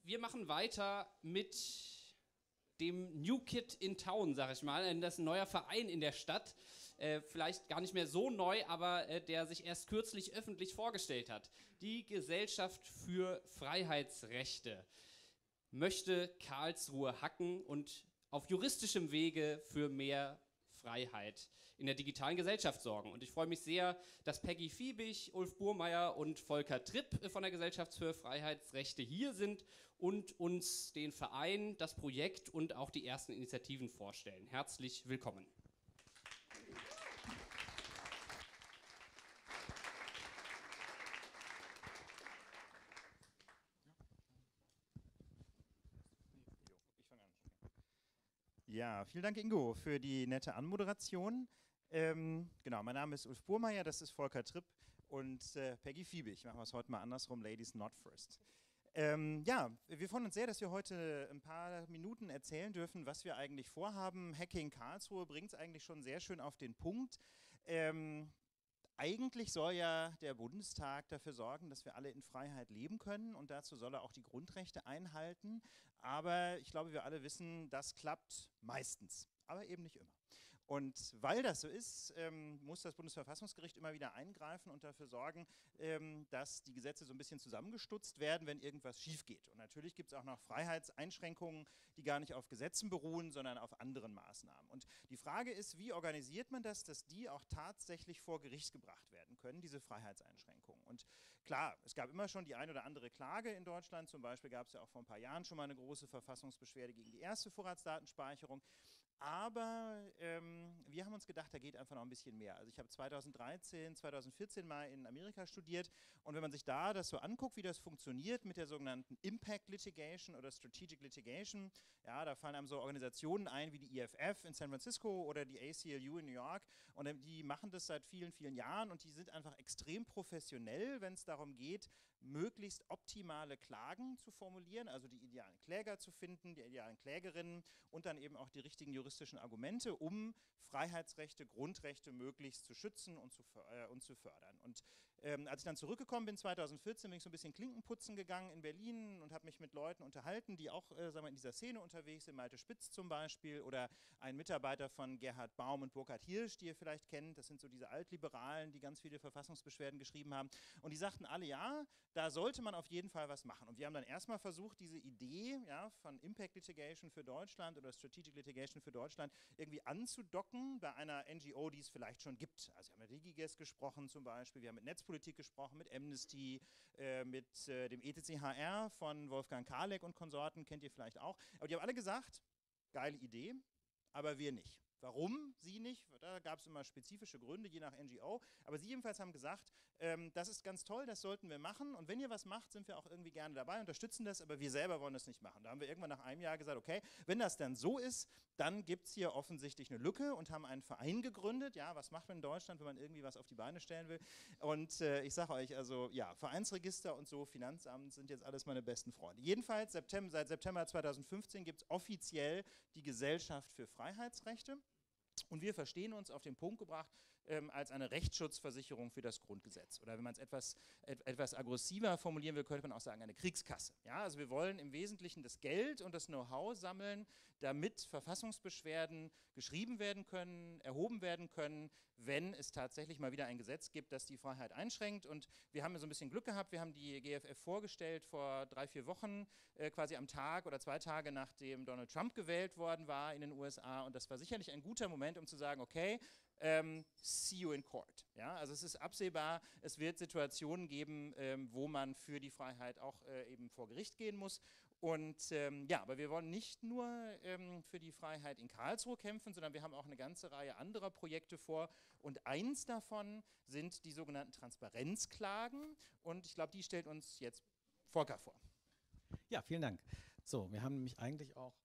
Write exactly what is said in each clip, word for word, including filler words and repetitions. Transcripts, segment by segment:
wir machen weiter mit dem New Kid in Town, sag ich mal. Das ist ein neuer Verein in der Stadt. Äh, vielleicht gar nicht mehr so neu, aber äh, der sich erst kürzlich öffentlich vorgestellt hat. Die Gesellschaft für Freiheitsrechte möchte Karlsruhe hacken und auf juristischem Wege für mehr Freiheit in der digitalen Gesellschaft sorgen. Und ich freue mich sehr, dass Peggy Fiebig, Ulf Burmeier und Volker Tripp von der Gesellschaft für Freiheitsrechte hier sind und uns den Verein, das Projekt und auch die ersten Initiativen vorstellen. Herzlich willkommen. Ja, vielen Dank, Ingo, für die nette Anmoderation. Ähm, genau, mein Name ist Ulf Burmeier, das ist Volker Tripp und äh, Peggy Fiebig. Machen wir es heute mal andersrum, Ladies not first. Ähm, ja, wir freuen uns sehr, dass wir heute ein paar Minuten erzählen dürfen, was wir eigentlich vorhaben. Hacking Karlsruhe bringt es eigentlich schon sehr schön auf den Punkt. Ähm, Eigentlich soll ja der Bundestag dafür sorgen, dass wir alle in Freiheit leben können und dazu soll er auch die Grundrechte einhalten. Aber ich glaube, wir alle wissen, das klappt meistens, aber eben nicht immer. Und weil das so ist, ähm, muss das Bundesverfassungsgericht immer wieder eingreifen und dafür sorgen, ähm, dass die Gesetze so ein bisschen zusammengestutzt werden, wenn irgendwas schief geht. Und natürlich gibt es auch noch Freiheitseinschränkungen, die gar nicht auf Gesetzen beruhen, sondern auf anderen Maßnahmen. Und die Frage ist, wie organisiert man das, dass die auch tatsächlich vor Gericht gebracht werden können, diese Freiheitseinschränkungen. Und klar, es gab immer schon die ein oder andere Klage in Deutschland, zum Beispiel gab es ja auch vor ein paar Jahren schon mal eine große Verfassungsbeschwerde gegen die erste Vorratsdatenspeicherung. Aber ähm, wir haben uns gedacht, da geht einfach noch ein bisschen mehr. Also ich habe zweitausenddreizehn, zweitausendvierzehn mal in Amerika studiert und wenn man sich da das so anguckt, wie das funktioniert mit der sogenannten Impact Litigation oder Strategic Litigation, ja, da fallen einem so Organisationen ein wie die I F F in San Francisco oder die A C L U in New York und die machen das seit vielen, vielen Jahren und die sind einfach extrem professionell, wenn es darum geht, möglichst optimale Klagen zu formulieren, also die idealen Kläger zu finden, die idealen Klägerinnen und dann eben auch die richtigen juristischen Argumente, um Freiheitsrechte, Grundrechte möglichst zu schützen und zu, äh, und zu fördern. Und ähm, als ich dann zurückgekommen bin, zweitausendvierzehn, bin ich so ein bisschen Klinkenputzen gegangen in Berlin und habe mich mit Leuten unterhalten, die auch äh, sagen wir, in dieser Szene unterwegs sind, Malte Spitz zum Beispiel oder ein Mitarbeiter von Gerhard Baum und Burkhard Hirsch, die ihr vielleicht kennt, das sind so diese Altliberalen, die ganz viele Verfassungsbeschwerden geschrieben haben und die sagten alle, ja, da sollte man auf jeden Fall was machen. Und wir haben dann erstmal versucht, diese Idee ja, von Impact Litigation für Deutschland oder Strategic Litigation für Deutschland irgendwie anzudocken bei einer N G O, die es vielleicht schon gibt. Also wir haben mit DigiGes gesprochen zum Beispiel, wir haben mit Netzpolitik gesprochen, mit Amnesty, äh, mit äh, dem E T C H R von Wolfgang Karleck und Konsorten, kennt ihr vielleicht auch. Aber die haben alle gesagt, geile Idee, aber wir nicht. Warum sie nicht? Da gab es immer spezifische Gründe, je nach N G O. Aber sie jedenfalls haben gesagt, ähm, das ist ganz toll, das sollten wir machen. Und wenn ihr was macht, sind wir auch irgendwie gerne dabei, unterstützen das, aber wir selber wollen das nicht machen. Da haben wir irgendwann nach einem Jahr gesagt, okay, wenn das dann so ist, dann gibt es hier offensichtlich eine Lücke und haben einen Verein gegründet. Ja, was macht man in Deutschland, wenn man irgendwie was auf die Beine stellen will? Und äh, ich sage euch, also ja, Vereinsregister und so, Finanzamt sind jetzt alles meine besten Freunde. Jedenfalls, September, seit September zweitausendfünfzehn gibt es offiziell die Gesellschaft für Freiheitsrechte. Und wir verstehen uns auf den Punkt gebracht ähm, als eine Rechtsschutzversicherung für das Grundgesetz. Oder wenn man es etwas, et, etwas aggressiver formulieren will, könnte man auch sagen, eine Kriegskasse. Ja, also wir wollen im Wesentlichen das Geld und das Know-how sammeln, damit Verfassungsbeschwerden geschrieben werden können, erhoben werden können, wenn es tatsächlich mal wieder ein Gesetz gibt, das die Freiheit einschränkt. Und wir haben so ein bisschen Glück gehabt, wir haben die G F F vorgestellt vor drei, vier Wochen, äh, quasi am Tag oder zwei Tage nachdem Donald Trump gewählt worden war in den U S A. Und das war sicherlich ein guter Moment, um zu sagen, okay, ähm, see you in court. Ja, also es ist absehbar, es wird Situationen geben, ähm, wo man für die Freiheit auch äh, eben vor Gericht gehen muss. Und ähm, ja, aber wir wollen nicht nur ähm, für die Freiheit in Karlsruhe kämpfen, sondern wir haben auch eine ganze Reihe anderer Projekte vor. Und eins davon sind die sogenannten Transparenzklagen. Und ich glaube, die stellt uns jetzt Volker vor. Ja, vielen Dank. So, wir haben nämlich eigentlich auch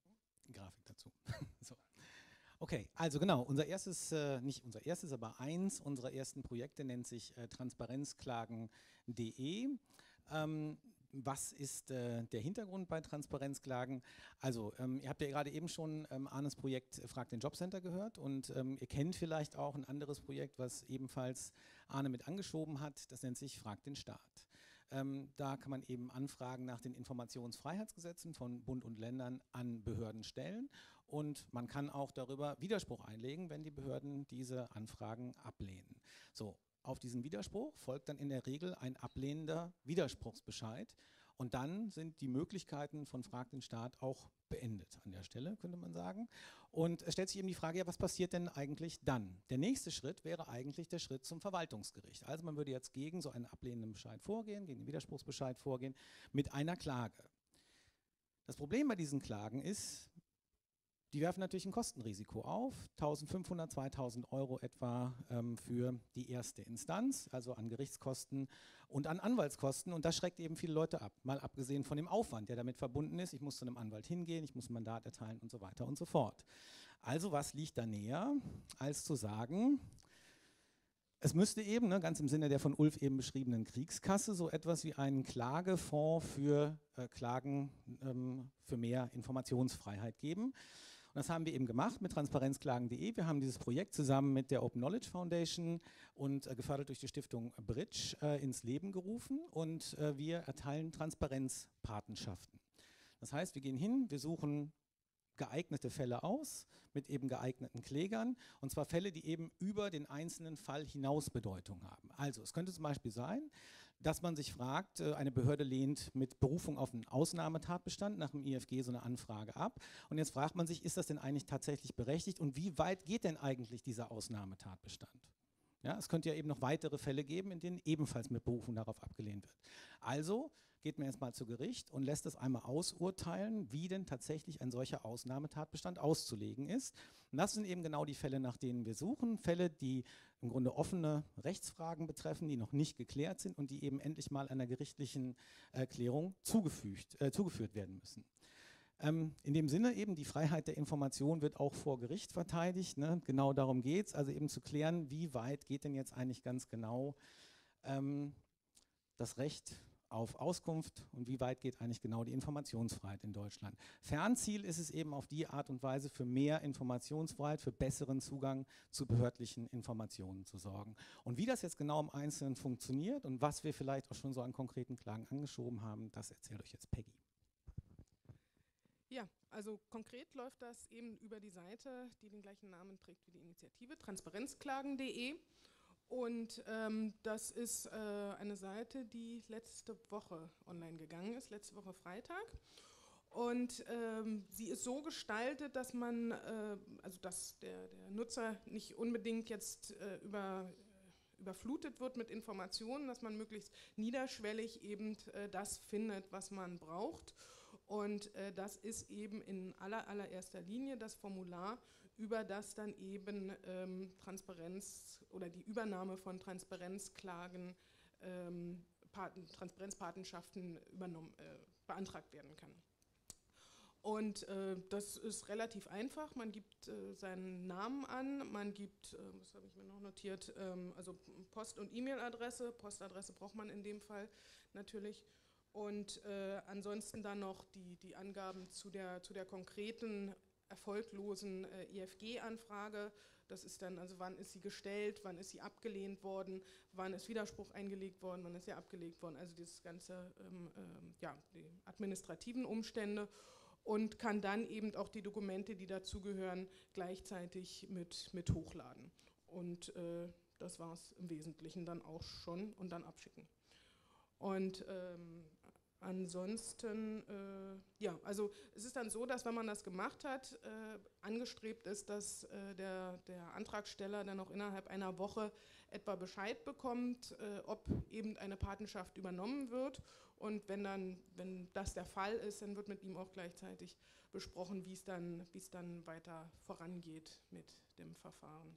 Grafik dazu. So. Okay, also genau, unser erstes, äh, nicht unser erstes, aber eins unserer ersten Projekte nennt sich äh, transparenzklagen punkt de. Ähm, was ist äh, der Hintergrund bei Transparenzklagen? Also, ähm, ihr habt ja gerade eben schon ähm, Arnes Projekt Frag den Jobcenter gehört und ähm, ihr kennt vielleicht auch ein anderes Projekt, was ebenfalls Arne mit angeschoben hat, das nennt sich Frag den Staat. Ähm, da kann man eben Anfragen nach den Informationsfreiheitsgesetzen von Bund und Ländern an Behörden stellen und man kann auch darüber Widerspruch einlegen, wenn die Behörden diese Anfragen ablehnen. So, auf diesen Widerspruch folgt dann in der Regel ein ablehnender Widerspruchsbescheid und dann sind die Möglichkeiten von Frag den Staat auch beendet an der Stelle, könnte man sagen. Und es stellt sich eben die Frage, ja, was passiert denn eigentlich dann? Der nächste Schritt wäre eigentlich der Schritt zum Verwaltungsgericht. Also man würde jetzt gegen so einen ablehnenden Bescheid vorgehen, gegen den Widerspruchsbescheid vorgehen, mit einer Klage. Das Problem bei diesen Klagen ist, die werfen natürlich ein Kostenrisiko auf, eintausendfünfhundert, zweitausend Euro etwa ähm, für die erste Instanz, also an Gerichtskosten und an Anwaltskosten und das schreckt eben viele Leute ab, mal abgesehen von dem Aufwand, der damit verbunden ist. Ich muss zu einem Anwalt hingehen, ich muss ein Mandat erteilen und so weiter und so fort. Also was liegt da näher, als zu sagen, es müsste eben, ne, ganz im Sinne der von Ulf eben beschriebenen Kriegskasse, so etwas wie einen Klagefonds für äh, Klagen ähm, für mehr Informationsfreiheit geben. Und das haben wir eben gemacht mit transparenzklagen punkt de. Wir haben dieses Projekt zusammen mit der Open Knowledge Foundation und äh, gefördert durch die Stiftung Bridge äh, ins Leben gerufen und äh, wir erteilen Transparenzpatenschaften. Das heißt, wir gehen hin, wir suchen geeignete Fälle aus mit eben geeigneten Klägern und zwar Fälle, die eben über den einzelnen Fall hinaus Bedeutung haben. Also es könnte zum Beispiel sein, dass man sich fragt, eine Behörde lehnt mit Berufung auf einen Ausnahmetatbestand nach dem I F G so eine Anfrage ab und jetzt fragt man sich, ist das denn eigentlich tatsächlich berechtigt und wie weit geht denn eigentlich dieser Ausnahmetatbestand? Ja, es könnte ja eben noch weitere Fälle geben, in denen ebenfalls mit Berufung darauf abgelehnt wird. Also geht man jetzt mal zu Gericht und lässt es einmal ausurteilen, wie denn tatsächlich ein solcher Ausnahmetatbestand auszulegen ist. Und das sind eben genau die Fälle, nach denen wir suchen. Fälle, die im Grunde offene Rechtsfragen betreffen, die noch nicht geklärt sind und die eben endlich mal einer gerichtlichen äh, Klärung zugefügt, äh, zugeführt werden müssen. Ähm, in dem Sinne eben, die Freiheit der Information wird auch vor Gericht verteidigt. Ne? Genau darum geht es, also eben zu klären, wie weit geht denn jetzt eigentlich ganz genau ähm, das Recht auf Auskunft und wie weit geht eigentlich genau die Informationsfreiheit in Deutschland. Fernziel ist es eben auf die Art und Weise für mehr Informationsfreiheit, für besseren Zugang zu behördlichen Informationen zu sorgen. Und wie das jetzt genau im Einzelnen funktioniert und was wir vielleicht auch schon so an konkreten Klagen angeschoben haben, das erzählt euch jetzt Peggy. Ja, also konkret läuft das eben über die Seite, die den gleichen Namen trägt wie die Initiative, transparenzklagen punkt de. Und ähm, das ist äh, eine Seite, die letzte Woche online gegangen ist, letzte Woche Freitag. Und ähm, sie ist so gestaltet, dass man, äh, also dass der, der Nutzer nicht unbedingt jetzt äh, über, äh, überflutet wird mit Informationen, dass man möglichst niederschwellig eben äh, das findet, was man braucht. Und äh, das ist eben in aller, allererster Linie das Formular, über das dann eben ähm, Transparenz oder die Übernahme von Transparenzklagen, ähm, Paten, Transparenzpatenschaften übernommen, äh, beantragt werden kann. Und äh, das ist relativ einfach, man gibt äh, seinen Namen an, man gibt, äh, was habe ich mir noch notiert, ähm, also Post- und E-Mail-Adresse, Postadresse braucht man in dem Fall natürlich. Und äh, ansonsten dann noch die, die Angaben zu der, zu der konkreten, erfolglosen äh, I F G-Anfrage. Das ist dann, also wann ist sie gestellt, wann ist sie abgelehnt worden, wann ist Widerspruch eingelegt worden, wann ist sie abgelegt worden. Also dieses ganze, ähm, ähm, ja, die administrativen Umstände. Und kann dann eben auch die Dokumente, die dazugehören, gleichzeitig mit, mit hochladen. Und äh, das war es im Wesentlichen dann auch schon und dann abschicken. Und ähm, ansonsten, äh, ja, also es ist dann so, dass wenn man das gemacht hat, äh, angestrebt ist, dass äh, der, der Antragsteller dann auch innerhalb einer Woche etwa Bescheid bekommt, äh, ob eben eine Patenschaft übernommen wird. Und wenn dann, wenn das der Fall ist, dann wird mit ihm auch gleichzeitig besprochen, wie es dann, wie es dann weiter vorangeht mit dem Verfahren.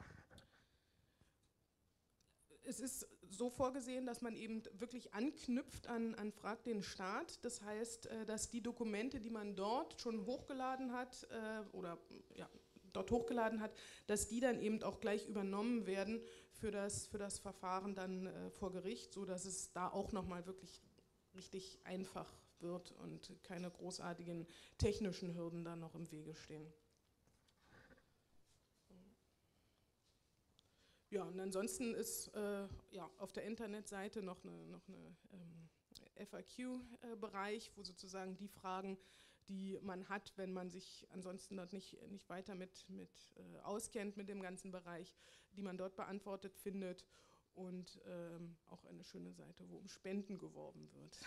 Es ist so vorgesehen, dass man eben wirklich anknüpft an, an Frag den Staat. Das heißt, dass die Dokumente, die man dort schon hochgeladen hat oder ja, dort hochgeladen hat, dass die dann eben auch gleich übernommen werden für das, für das Verfahren dann vor Gericht, sodass es da auch nochmal wirklich richtig einfach wird und keine großartigen technischen Hürden dann noch im Wege stehen. Ja, und ansonsten ist äh, ja, auf der Internetseite noch eine, noch eine ähm, F A Q-Bereich, wo sozusagen die Fragen, die man hat, wenn man sich ansonsten dort nicht, nicht weiter mit, mit äh, auskennt mit dem ganzen Bereich, die man dort beantwortet findet. Und ähm, auch eine schöne Seite, wo um Spenden geworben wird.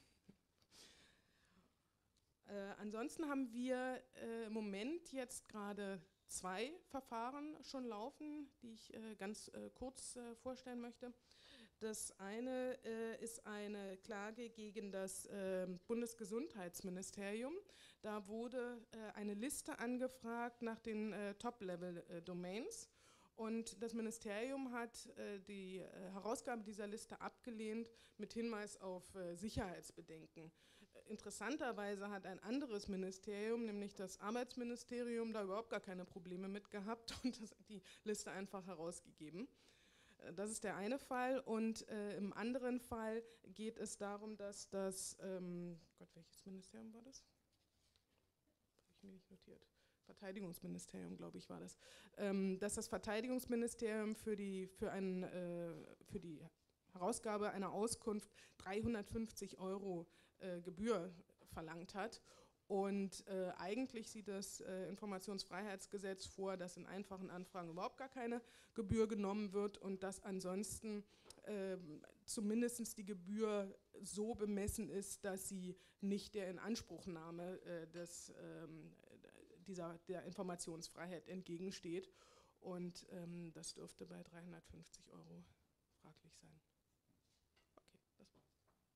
äh, ansonsten haben wir äh, im Moment jetzt gerade zwei Verfahren schon laufen, die ich äh, ganz äh, kurz äh, vorstellen möchte. Das eine äh, ist eine Klage gegen das äh, Bundesgesundheitsministerium. Da wurde äh, eine Liste angefragt nach den äh, Top-Level-Domains. Und das Ministerium hat äh, die äh, Herausgabe dieser Liste abgelehnt mit Hinweis auf äh, Sicherheitsbedenken. Äh, interessanterweise hat ein anderes Ministerium, nämlich das Arbeitsministerium, da überhaupt gar keine Probleme mit gehabt und das, die Liste einfach herausgegeben. Äh, das ist der eine Fall. Und äh, im anderen Fall geht es darum, dass das, ähm, Gott, welches Ministerium war das? Habe ich mir nicht notiert. Verteidigungsministerium, glaube ich, war das, ähm, dass das Verteidigungsministerium für die, für, ein, äh, für die Herausgabe einer Auskunft dreihundertfünfzig Euro äh, Gebühr verlangt hat. Und äh, eigentlich sieht das äh, Informationsfreiheitsgesetz vor, dass in einfachen Anfragen überhaupt gar keine Gebühr genommen wird und dass ansonsten äh, zumindest die Gebühr so bemessen ist, dass sie nicht der Inanspruchnahme äh, des ähm, Dieser, der Informationsfreiheit entgegensteht. Und ähm, das dürfte bei dreihundertfünfzig Euro fraglich sein. Okay, das war's.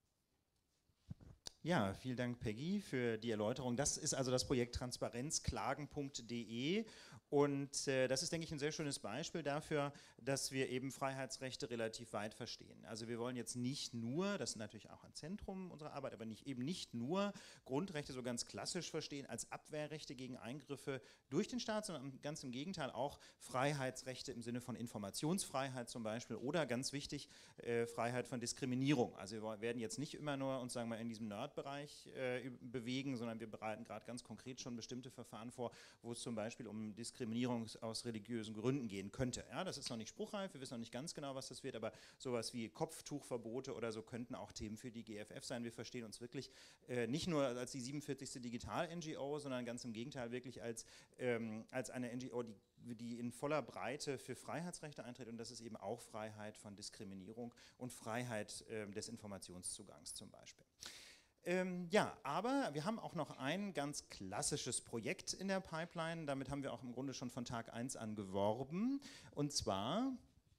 Ja, vielen Dank, Peggy, für die Erläuterung. Das ist also das Projekt transparenzklagen punkt de. Und äh, das ist, denke ich, ein sehr schönes Beispiel dafür, dass wir eben Freiheitsrechte relativ weit verstehen. Also wir wollen jetzt nicht nur, das ist natürlich auch ein Zentrum unserer Arbeit, aber nicht, eben nicht nur Grundrechte so ganz klassisch verstehen als Abwehrrechte gegen Eingriffe durch den Staat, sondern ganz im Gegenteil auch Freiheitsrechte im Sinne von Informationsfreiheit zum Beispiel oder ganz wichtig, äh, Freiheit von Diskriminierung. Also wir werden jetzt nicht immer nur uns, sagen wir, in diesem Nerd-Bereich äh, bewegen, sondern wir bereiten gerade ganz konkret schon bestimmte Verfahren vor, wo es zum Beispiel um Diskriminierung Diskriminierung aus religiösen Gründen gehen könnte. Ja, das ist noch nicht spruchreif, wir wissen noch nicht ganz genau, was das wird, aber sowas wie Kopftuchverbote oder so könnten auch Themen für die G F F sein. Wir verstehen uns wirklich äh, nicht nur als die siebenundvierzigste Digital-N G O, sondern ganz im Gegenteil wirklich als, ähm, als eine N G O, die, die in voller Breite für Freiheitsrechte eintritt, und das ist eben auch Freiheit von Diskriminierung und Freiheit äh, des Informationszugangs zum Beispiel. Ähm, ja, aber wir haben auch noch ein ganz klassisches Projekt in der Pipeline, damit haben wir auch im Grunde schon von Tag eins an geworben, und zwar: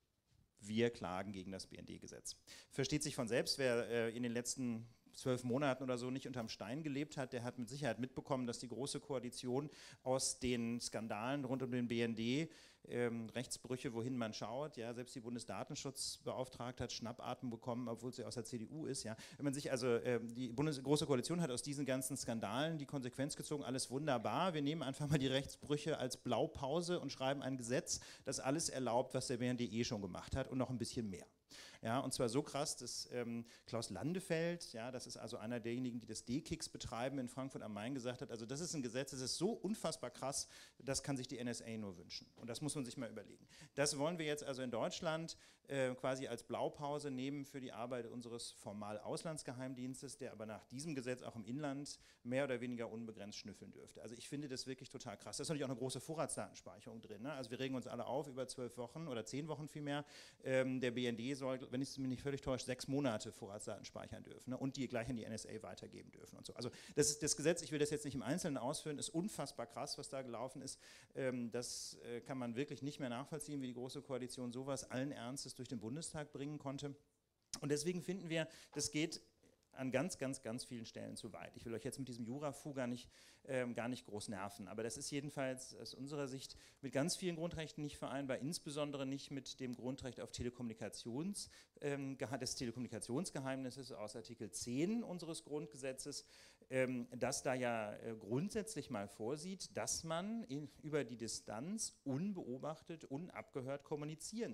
Wir klagen gegen das B N D-Gesetz. Versteht sich von selbst, wer äh, in den letzten zwölf Monaten oder so nicht unterm Stein gelebt hat, der hat mit Sicherheit mitbekommen, dass die Große Koalition aus den Skandalen rund um den B N D, ähm, Rechtsbrüche, wohin man schaut, ja, selbst die Bundesdatenschutzbeauftragte hat Schnappatmen bekommen, obwohl sie aus der C D U ist. Ja. Wenn man sich also, äh, die Bundes Große Koalition hat aus diesen ganzen Skandalen die Konsequenz gezogen, alles wunderbar, wir nehmen einfach mal die Rechtsbrüche als Blaupause und schreiben ein Gesetz, das alles erlaubt, was der B N D eh schon gemacht hat und noch ein bisschen mehr. Ja, und zwar so krass, dass ähm, Klaus Landefeld, ja, das ist also einer derjenigen, die das D-Kicks betreiben in Frankfurt am Main, gesagt hat, also das ist ein Gesetz, das ist so unfassbar krass, das kann sich die N S A nur wünschen. Und das muss man sich mal überlegen. Das wollen wir jetzt also in Deutschland äh, quasi als Blaupause nehmen für die Arbeit unseres formal Auslandsgeheimdienstes, der aber nach diesem Gesetz auch im Inland mehr oder weniger unbegrenzt schnüffeln dürfte. Also ich finde das wirklich total krass. Da ist natürlich auch eine große Vorratsdatenspeicherung drin. Ne? Also wir regen uns alle auf über zwölf Wochen oder zehn Wochen vielmehr. Ähm, der B N D soll, wenn ich es mir nicht völlig täusche, sechs Monate Vorratsdaten speichern dürfen, ne? Und die gleich an die N S A weitergeben dürfen und so. Also das, ist das Gesetz, ich will das jetzt nicht im Einzelnen ausführen, ist unfassbar krass, was da gelaufen ist. Ähm, das äh, kann man wirklich nicht mehr nachvollziehen, wie die Große Koalition sowas allen Ernstes durch den Bundestag bringen konnte. Und deswegen finden wir, das geht an ganz, ganz, ganz vielen Stellen zu weit. Ich will euch jetzt mit diesem Jura-Fu gar nicht, ähm, gar nicht groß nerven, aber das ist jedenfalls aus unserer Sicht mit ganz vielen Grundrechten nicht vereinbar, insbesondere nicht mit dem Grundrecht auf Telekommunikations, ähm, des Telekommunikationsgeheimnisses aus Artikel zehn unseres Grundgesetzes, ähm, das da ja äh, grundsätzlich mal vorsieht, dass man in, über die Distanz unbeobachtet, unabgehört kommunizieren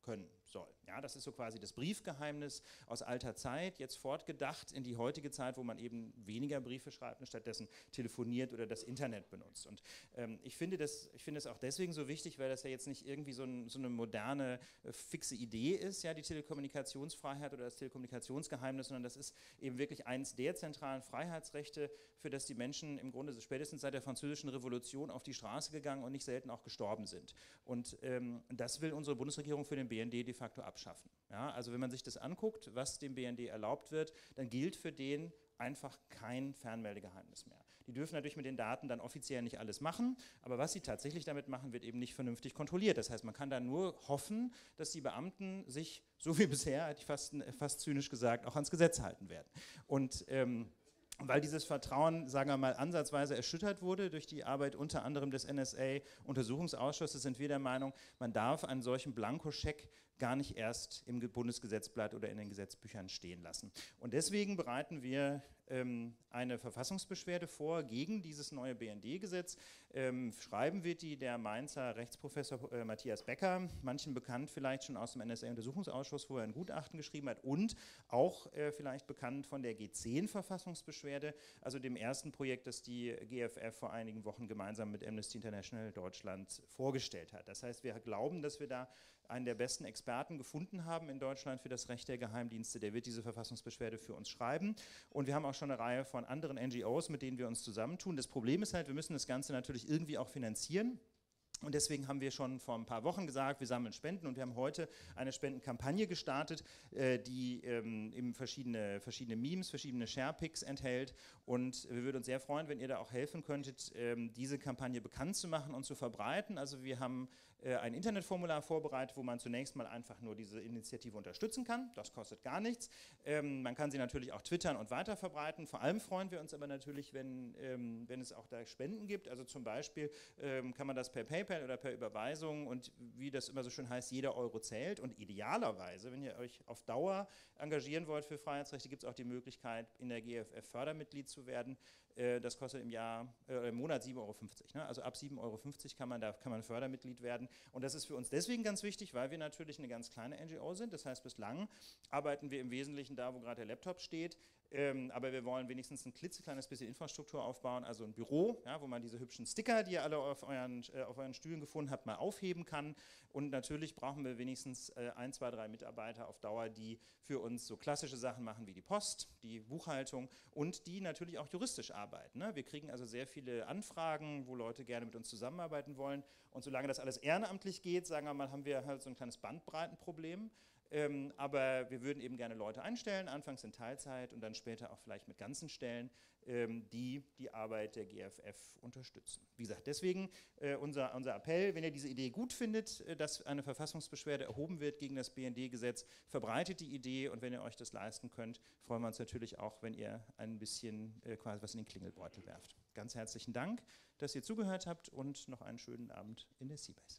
können soll. Ja, das ist so quasi das Briefgeheimnis aus alter Zeit, jetzt fortgedacht in die heutige Zeit, wo man eben weniger Briefe schreibt und stattdessen telefoniert oder das Internet benutzt. Und ähm, ich finde das, ich finde das auch deswegen so wichtig, weil das ja jetzt nicht irgendwie so, ein, so eine moderne, äh, fixe Idee ist, ja, die Telekommunikationsfreiheit oder das Telekommunikationsgeheimnis, sondern das ist eben wirklich eines der zentralen Freiheitsrechte, für das die Menschen im Grunde spätestens seit der Französischen Revolution auf die Straße gegangen und nicht selten auch gestorben sind. Und ähm, das will unsere Bundesregierung für den B N D de facto abschaffen. Ja, also wenn man sich das anguckt, was dem B N D erlaubt wird, dann gilt für den einfach kein Fernmeldegeheimnis mehr. Die dürfen natürlich mit den Daten dann offiziell nicht alles machen, aber was sie tatsächlich damit machen, wird eben nicht vernünftig kontrolliert. Das heißt, man kann da nur hoffen, dass die Beamten sich, so wie bisher, hätte ich fast, fast zynisch gesagt, auch ans Gesetz halten werden. Und ähm, weil dieses Vertrauen, sagen wir mal, ansatzweise erschüttert wurde durch die Arbeit unter anderem des N S A-Untersuchungsausschusses, sind wir der Meinung, man darf einen solchen Blankoscheck gar nicht erst im Bundesgesetzblatt oder in den Gesetzbüchern stehen lassen. Und deswegen bereiten wir ähm, eine Verfassungsbeschwerde vor gegen dieses neue B N D-Gesetz. Ähm, schreiben wird die der Mainzer Rechtsprofessor äh, Matthias Becker, manchen bekannt vielleicht schon aus dem N S A-Untersuchungsausschuss, wo er ein Gutachten geschrieben hat, und auch äh, vielleicht bekannt von der G zehn Verfassungsbeschwerde, also dem ersten Projekt, das die G F F vor einigen Wochen gemeinsam mit Amnesty International Deutschland vorgestellt hat. Das heißt, wir glauben, dass wir da einen der besten Experten gefunden haben in Deutschland für das Recht der Geheimdienste. Der wird diese Verfassungsbeschwerde für uns schreiben. Und wir haben auch schon eine Reihe von anderen N G Os, mit denen wir uns zusammentun. Das Problem ist halt, wir müssen das Ganze natürlich irgendwie auch finanzieren. Und deswegen haben wir schon vor ein paar Wochen gesagt, wir sammeln Spenden, und wir haben heute eine Spendenkampagne gestartet, äh, die ähm, eben verschiedene, verschiedene Memes, verschiedene Sharepics enthält. Und wir würden uns sehr freuen, wenn ihr da auch helfen könntet, ähm, diese Kampagne bekannt zu machen und zu verbreiten. Also wir haben äh, ein Internetformular vorbereitet, wo man zunächst mal einfach nur diese Initiative unterstützen kann. Das kostet gar nichts. Ähm, man kann sie natürlich auch twittern und weiterverbreiten. Vor allem freuen wir uns aber natürlich, wenn, ähm, wenn es auch da Spenden gibt. Also zum Beispiel ähm, kann man das per PayPal oder per Überweisung, und wie das immer so schön heißt, jeder Euro zählt. Und idealerweise, wenn ihr euch auf Dauer engagieren wollt für Freiheitsrechte, gibt es auch die Möglichkeit, in der G F F Fördermitglied zu werden. Äh, das kostet im Jahr, äh, im Monat sieben Euro fünfzig. Ne? Also ab sieben Euro fünfzig kann man da kann man Fördermitglied werden. Und das ist für uns deswegen ganz wichtig, weil wir natürlich eine ganz kleine N G O sind. Das heißt, bislang arbeiten wir im Wesentlichen da, wo gerade der Laptop steht. Ähm, aber wir wollen wenigstens ein klitzekleines bisschen Infrastruktur aufbauen, also ein Büro, ja, wo man diese hübschen Sticker, die ihr alle auf euren, äh, auf euren Stühlen gefunden habt, mal aufheben kann. Und natürlich brauchen wir wenigstens äh, ein, zwei, drei Mitarbeiter auf Dauer, die für uns so klassische Sachen machen wie die Post, die Buchhaltung, und die natürlich auch juristisch arbeiten. Ne? Wir kriegen also sehr viele Anfragen, wo Leute gerne mit uns zusammenarbeiten wollen. Und solange das alles ehrenamtlich geht, sagen wir mal, haben wir halt so ein kleines Bandbreitenproblem. Ähm, aber wir würden eben gerne Leute einstellen, anfangs in Teilzeit und dann später auch vielleicht mit ganzen Stellen, ähm, die die Arbeit der G F F unterstützen. Wie gesagt, deswegen äh, unser, unser Appell, wenn ihr diese Idee gut findet, äh, dass eine Verfassungsbeschwerde erhoben wird gegen das B N D-Gesetz, verbreitet die Idee, und wenn ihr euch das leisten könnt, freuen wir uns natürlich auch, wenn ihr ein bisschen äh, quasi was in den Klingelbeutel werft. Ganz herzlichen Dank, dass ihr zugehört habt, und noch einen schönen Abend in der Seabase.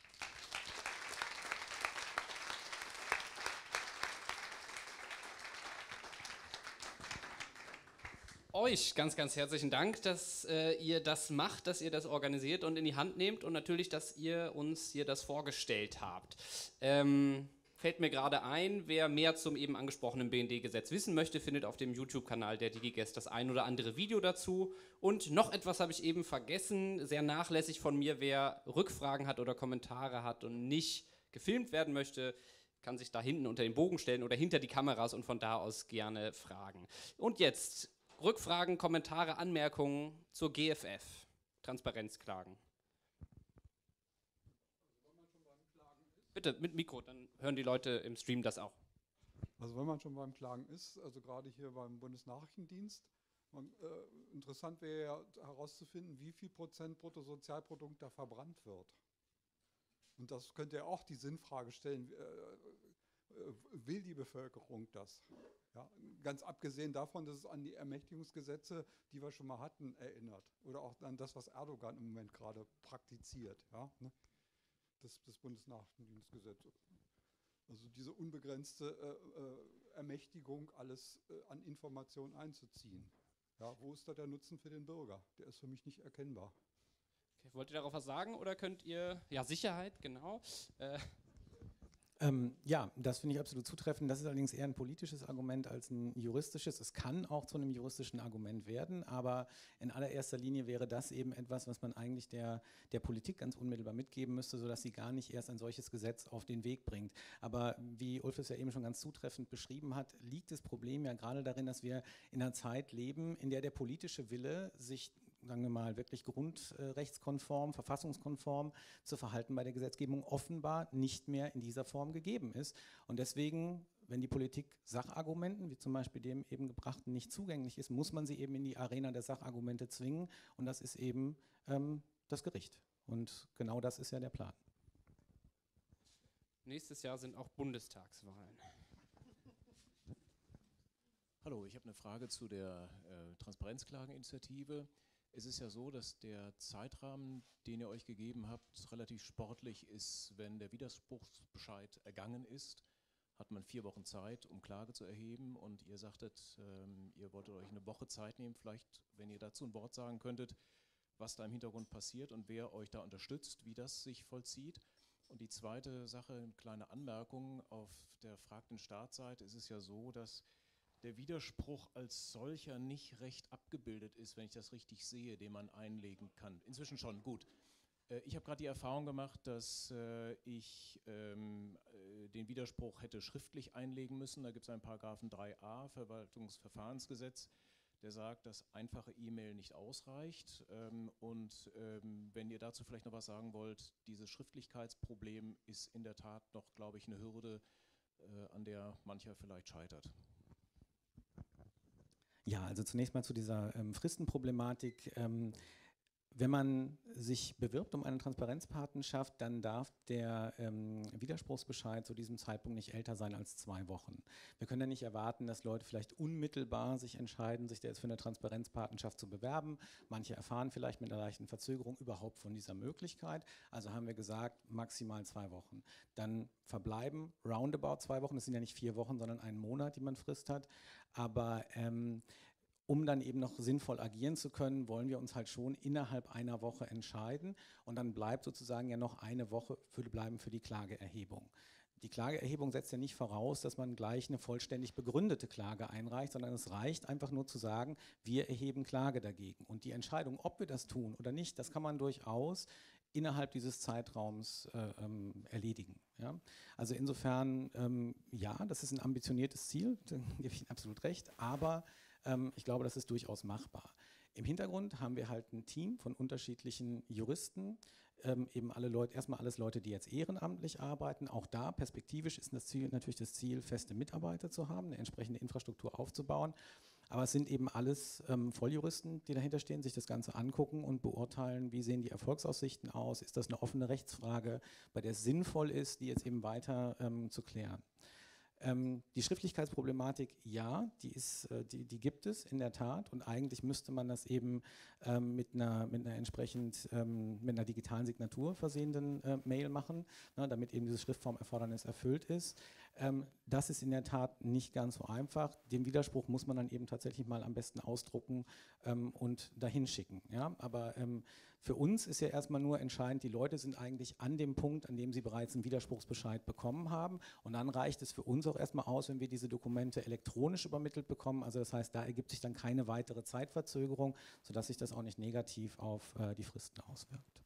Euch ganz, ganz herzlichen Dank, dass äh, ihr das macht, dass ihr das organisiert und in die Hand nehmt, und natürlich, dass ihr uns hier das vorgestellt habt. Ähm, fällt mir gerade ein, wer mehr zum eben angesprochenen B N D-Gesetz wissen möchte, findet auf dem YouTube-Kanal der DigiGuest das ein oder andere Video dazu. Und noch etwas habe ich eben vergessen, sehr nachlässig von mir: Wer Rückfragen hat oder Kommentare hat und nicht gefilmt werden möchte, kann sich da hinten unter den Bogen stellen oder hinter die Kameras und von da aus gerne fragen. Und jetzt Rückfragen, Kommentare, Anmerkungen zur G F F, Transparenzklagen. Bitte mit Mikro, dann hören die Leute im Stream das auch. Also wenn man schon beim Klagen ist, also gerade hier beim Bundesnachrichtendienst, man, äh, interessant wäre ja herauszufinden, wie viel Prozent Bruttosozialprodukt da verbrannt wird. Und das könnte ja auch die Sinnfrage stellen, äh, äh, will die Bevölkerung das? Ja, ganz abgesehen davon, dass es an die Ermächtigungsgesetze, die wir schon mal hatten, erinnert. Oder auch an das, was Erdogan im Moment gerade praktiziert. Ja, ne? das, das Bundesnachrichtendienstgesetz. Also diese unbegrenzte äh, äh, Ermächtigung, alles äh, an Informationen einzuziehen. Ja, wo ist da der Nutzen für den Bürger? Der ist für mich nicht erkennbar. Okay, wollt ihr darauf was sagen oder könnt ihr... Ja, Sicherheit, genau. Äh, Ähm, ja, das finde ich absolut zutreffend. Das ist allerdings eher ein politisches Argument als ein juristisches. Es kann auch zu einem juristischen Argument werden, aber in allererster Linie wäre das eben etwas, was man eigentlich der, der Politik ganz unmittelbar mitgeben müsste, sodass sie gar nicht erst ein solches Gesetz auf den Weg bringt. Aber wie Ulf es ja eben schon ganz zutreffend beschrieben hat, liegt das Problem ja gerade darin, dass wir in einer Zeit leben, in der der politische Wille, sich sagen wir mal, wirklich grundrechtskonform, verfassungskonform zu verhalten bei der Gesetzgebung offenbar nicht mehr in dieser Form gegeben ist. Und deswegen, wenn die Politik Sachargumenten, wie zum Beispiel dem eben gebrachten, nicht zugänglich ist, muss man sie eben in die Arena der Sachargumente zwingen. Und das ist eben ähm, das Gericht. Und genau das ist ja der Plan. Nächstes Jahr sind auch Bundestagswahlen. Hallo, ich habe eine Frage zu der äh, Transparenzklageninitiative. Es ist ja so, dass der Zeitrahmen, den ihr euch gegeben habt, relativ sportlich ist. Wenn der Widerspruchsbescheid ergangen ist, hat man vier Wochen Zeit, um Klage zu erheben. Und ihr sagtet, ähm, ihr wolltet euch eine Woche Zeit nehmen. Vielleicht, wenn ihr dazu ein Wort sagen könntet, was da im Hintergrund passiert und wer euch da unterstützt, wie das sich vollzieht. Und die zweite Sache, eine kleine Anmerkung, auf der Frag den Staatsseite ist es ja so, dass der Widerspruch als solcher nicht recht abgebildet ist, wenn ich das richtig sehe, den man einlegen kann. Inzwischen schon, gut. Äh, ich habe gerade die Erfahrung gemacht, dass äh, ich ähm, äh, den Widerspruch hätte schriftlich einlegen müssen. Da gibt es einen Paragraphen drei a Verwaltungsverfahrensgesetz, der sagt, dass einfache E-Mail nicht ausreicht. Ähm, und ähm, wenn ihr dazu vielleicht noch was sagen wollt, dieses Schriftlichkeitsproblem ist in der Tat noch, glaube ich, eine Hürde, äh, an der mancher vielleicht scheitert. Ja, also zunächst mal zu dieser ähm, Fristenproblematik. Ähm, wenn man sich bewirbt um eine Transparenzpatenschaft, dann darf der ähm, Widerspruchsbescheid zu diesem Zeitpunkt nicht älter sein als zwei Wochen. Wir können ja nicht erwarten, dass Leute vielleicht unmittelbar sich entscheiden, sich jetzt für eine Transparenzpatenschaft zu bewerben. Manche erfahren vielleicht mit einer leichten Verzögerung überhaupt von dieser Möglichkeit. Also haben wir gesagt, maximal zwei Wochen. Dann verbleiben roundabout zwei Wochen. Das sind ja nicht vier Wochen, sondern einen Monat, die man Frist hat. Aber ähm, um dann eben noch sinnvoll agieren zu können, wollen wir uns halt schon innerhalb einer Woche entscheiden. Und dann bleibt sozusagen ja noch eine Woche für, bleiben für die Klageerhebung. Die Klageerhebung setzt ja nicht voraus, dass man gleich eine vollständig begründete Klage einreicht, sondern es reicht einfach nur zu sagen, wir erheben Klage dagegen. Und die Entscheidung, ob wir das tun oder nicht, das kann man durchaus innerhalb dieses Zeitraums äh, ähm, erledigen. Ja? Also insofern, ähm, ja, das ist ein ambitioniertes Ziel, da gebe ich Ihnen absolut recht, aber ähm, ich glaube, das ist durchaus machbar. Im Hintergrund haben wir halt ein Team von unterschiedlichen Juristen, ähm, eben alle Leute, erstmal alles Leute, die jetzt ehrenamtlich arbeiten. Auch da perspektivisch ist das Ziel, natürlich das Ziel, feste Mitarbeiter zu haben, eine entsprechende Infrastruktur aufzubauen. Aber es sind eben alles ähm, Volljuristen, die dahinter stehen, sich das Ganze angucken und beurteilen, wie sehen die Erfolgsaussichten aus, ist das eine offene Rechtsfrage, bei der es sinnvoll ist, die jetzt eben weiter ähm, zu klären. Ähm, die Schriftlichkeitsproblematik, ja, die, ist, äh, die, die gibt es in der Tat und eigentlich müsste man das eben ähm, mit, einer, mit einer entsprechend ähm, mit einer digitalen Signatur versehenden äh, Mail machen, ne, damit eben dieses Schriftformerfordernis erfüllt ist. Ähm, das ist in der Tat nicht ganz so einfach. Den Widerspruch muss man dann eben tatsächlich mal am besten ausdrucken ähm, und dahin schicken. Ja? Aber ähm, für uns ist ja erstmal nur entscheidend, die Leute sind eigentlich an dem Punkt, an dem sie bereits einen Widerspruchsbescheid bekommen haben. Und dann reicht es für uns auch erstmal aus, wenn wir diese Dokumente elektronisch übermittelt bekommen. Also das heißt, da ergibt sich dann keine weitere Zeitverzögerung, sodass sich das auch nicht negativ auf äh, die Fristen auswirkt.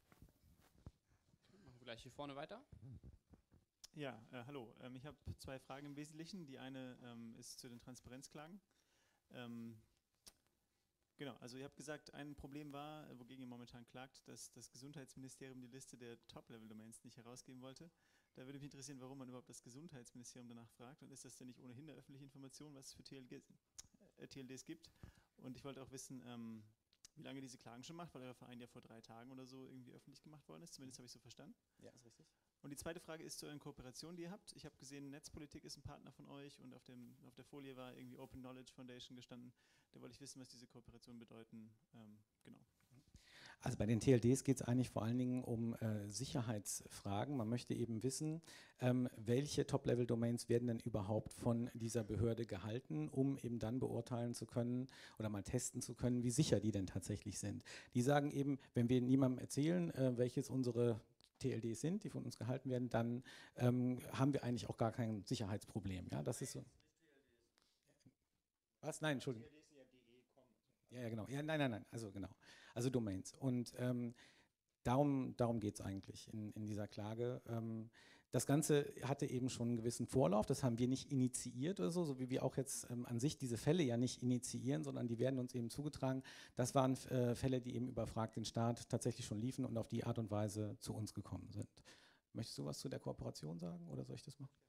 Machen wir gleich hier vorne weiter. Ja, äh, hallo. Ähm, ich habe zwei Fragen im Wesentlichen. Die eine ähm, ist zu den Transparenzklagen. Ähm, Genau, also ihr habt gesagt, ein Problem war, wogegen ihr momentan klagt, dass das Gesundheitsministerium die Liste der Top-Level-Domains nicht herausgeben wollte. Da würde mich interessieren, warum man überhaupt das Gesundheitsministerium danach fragt und ist das denn nicht ohnehin eine öffentliche Information, was es für T L Gs, äh, T L Ds gibt? Und ich wollte auch wissen, ähm, wie lange diese Klagen schon macht, weil euer Verein ja vor drei Tagen oder so irgendwie öffentlich gemacht worden ist, zumindest habe ich so verstanden. Ja, ist richtig. Und die zweite Frage ist zu euren Kooperationen, die ihr habt. Ich habe gesehen, Netzpolitik ist ein Partner von euch und auf, dem, auf der Folie war irgendwie Open Knowledge Foundation gestanden. Da wollte ich wissen, was diese Kooperationen bedeuten. Ähm, genau. Also bei den T L Ds geht es eigentlich vor allen Dingen um äh, Sicherheitsfragen. Man möchte eben wissen, ähm, welche Top-Level-Domains werden denn überhaupt von dieser Behörde gehalten, um eben dann beurteilen zu können oder mal testen zu können, wie sicher die denn tatsächlich sind. Die sagen eben, wenn wir niemandem erzählen, äh, welches unsere T L Ds sind, die von uns gehalten werden, dann ähm, haben wir eigentlich auch gar kein Sicherheitsproblem. Ja, das ist so. Was? Nein, Entschuldigung. Ja, ja, genau. Ja, nein, nein, nein. Also genau. Also Domains. Und ähm, darum, darum geht es eigentlich in, in dieser Klage. Ähm, das Ganze hatte eben schon einen gewissen Vorlauf. Das haben wir nicht initiiert oder so, so wie wir auch jetzt ähm, an sich diese Fälle ja nicht initiieren, sondern die werden uns eben zugetragen. Das waren äh, Fälle, die eben über Frag den Staat tatsächlich schon liefen und auf die Art und Weise zu uns gekommen sind. Möchtest du was zu der Kooperation sagen oder soll ich das machen?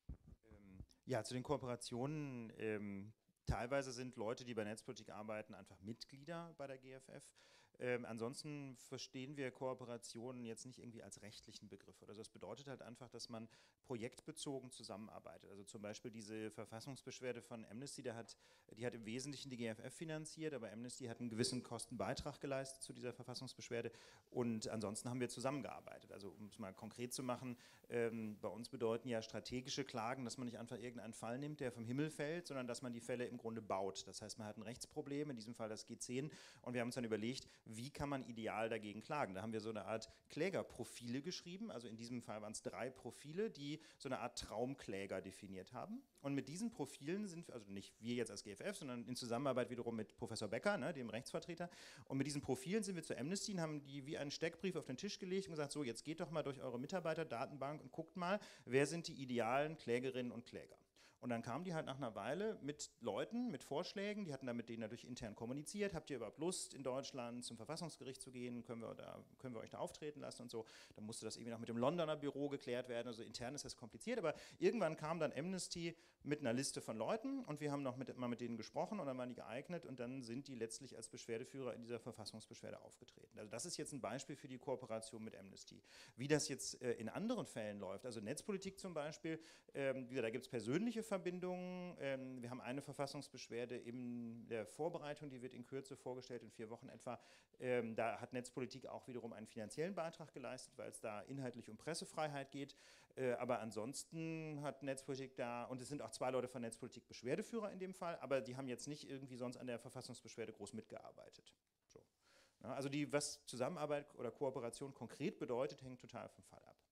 Ähm, ja, zu den Kooperationen. Ähm, teilweise sind Leute, die bei Netzpolitik arbeiten, einfach Mitglieder bei der G F F. Ähm, ansonsten verstehen wir Kooperationen jetzt nicht irgendwie als rechtlichen Begriff. Also das bedeutet halt einfach, dass man projektbezogen zusammenarbeitet. Also zum Beispiel diese Verfassungsbeschwerde von Amnesty, der hat, die hat im Wesentlichen die G F F finanziert, aber Amnesty hat einen gewissen Kostenbeitrag geleistet zu dieser Verfassungsbeschwerde und ansonsten haben wir zusammengearbeitet. Also um es mal konkret zu machen, ähm, bei uns bedeuten ja strategische Klagen, dass man nicht einfach irgendeinen Fall nimmt, der vom Himmel fällt, sondern dass man die Fälle im Grunde baut. Das heißt, man hat ein Rechtsproblem, in diesem Fall das G zehn, und wir haben uns dann überlegt, wie kann man ideal dagegen klagen. Da haben wir so eine Art Klägerprofile geschrieben, also in diesem Fall waren es drei Profile, die so eine Art Traumkläger definiert haben. Und mit diesen Profilen sind, also nicht wir jetzt als G F F, sondern in Zusammenarbeit wiederum mit Professor Becker, ne, dem Rechtsvertreter, und mit diesen Profilen sind wir zu Amnesty und haben die wie einen Steckbrief auf den Tisch gelegt und gesagt, so jetzt geht doch mal durch eure Mitarbeiterdatenbank und guckt mal, wer sind die idealen Klägerinnen und Kläger. Und dann kamen die halt nach einer Weile mit Leuten, mit Vorschlägen, die hatten dann mit denen natürlich intern kommuniziert, habt ihr überhaupt Lust, in Deutschland zum Verfassungsgericht zu gehen, können wir, da, können wir euch da auftreten lassen und so. Dann musste das irgendwie noch mit dem Londoner Büro geklärt werden, also intern ist das kompliziert, aber irgendwann kam dann Amnesty mit einer Liste von Leuten und wir haben noch mit, mal mit denen gesprochen und dann waren die geeignet und dann sind die letztlich als Beschwerdeführer in dieser Verfassungsbeschwerde aufgetreten. Also das ist jetzt ein Beispiel für die Kooperation mit Amnesty. Wie das jetzt äh, in anderen Fällen läuft, also Netzpolitik zum Beispiel, ähm, da gibt es persönliche Verbindungen. Ähm, wir haben eine Verfassungsbeschwerde in der Vorbereitung, die wird in Kürze vorgestellt, in vier Wochen etwa. Ähm, da hat Netzpolitik auch wiederum einen finanziellen Beitrag geleistet, weil es da inhaltlich um Pressefreiheit geht. Äh, aber ansonsten hat Netzpolitik da, und es sind auch zwei Leute von Netzpolitik Beschwerdeführer in dem Fall, aber die haben jetzt nicht irgendwie sonst an der Verfassungsbeschwerde groß mitgearbeitet. So. Ja, also die, was Zusammenarbeit oder Kooperation konkret bedeutet, hängt total vom Fall ab.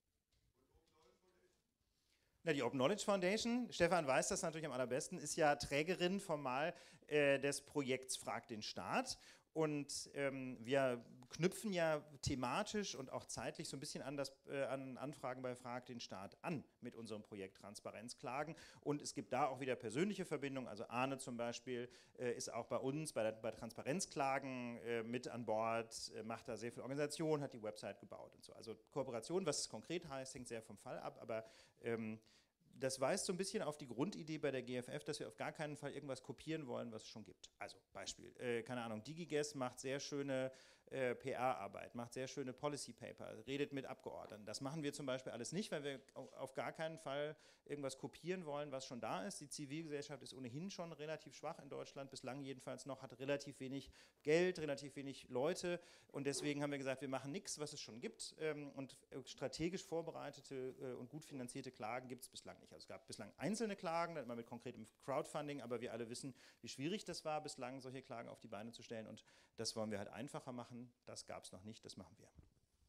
Na, die Open Knowledge Foundation, Stefan weiß das natürlich am allerbesten, ist ja Trägerin formal äh, des Projekts Frag den Staat. Und ähm, wir knüpfen ja thematisch und auch zeitlich so ein bisschen an, das, äh, an Anfragen bei Frag den Staat an mit unserem Projekt Transparenzklagen. Und es gibt da auch wieder persönliche Verbindungen. Also Arne zum Beispiel äh, ist auch bei uns bei, der, bei Transparenzklagen äh, mit an Bord, äh, macht da sehr viel Organisation, hat die Website gebaut und so. Also Kooperation, was es konkret heißt, hängt sehr vom Fall ab, aber ähm, das weist so ein bisschen auf die Grundidee bei der G F F, dass wir auf gar keinen Fall irgendwas kopieren wollen, was es schon gibt. Also Beispiel, äh, keine Ahnung, DigiGuess macht sehr schöne äh, P R-Arbeit, macht sehr schöne Policy-Paper, redet mit Abgeordneten. Das machen wir zum Beispiel alles nicht, weil wir auf gar keinen Fall irgendwas kopieren wollen, was schon da ist. Die Zivilgesellschaft ist ohnehin schon relativ schwach in Deutschland, bislang jedenfalls noch, hat relativ wenig Geld, relativ wenig Leute und deswegen haben wir gesagt, wir machen nichts, was es schon gibt ähm, und strategisch vorbereitete äh, und gut finanzierte Klagen gibt es bislang nicht. Also es gab bislang einzelne Klagen, dann mal mit konkretem Crowdfunding, aber wir alle wissen, wie schwierig das war, bislang solche Klagen auf die Beine zu stellen und das wollen wir halt einfacher machen. Das gab es noch nicht, das machen wir.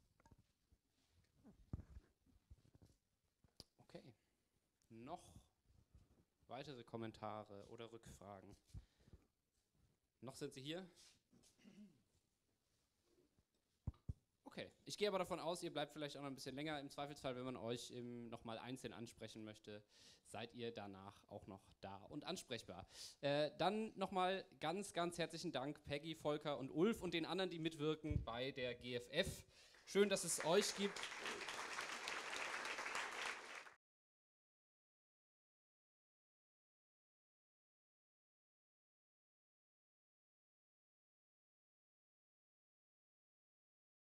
Okay. Noch weitere Kommentare oder Rückfragen? Noch sind Sie hier? Okay, ich gehe aber davon aus, ihr bleibt vielleicht auch noch ein bisschen länger. Im Zweifelsfall, wenn man euch nochmal einzeln ansprechen möchte, seid ihr danach auch noch da und ansprechbar. Äh, dann nochmal ganz, ganz herzlichen Dank Peggy, Volker und Ulf und den anderen, die mitwirken bei der G F F. Schön, dass es euch gibt.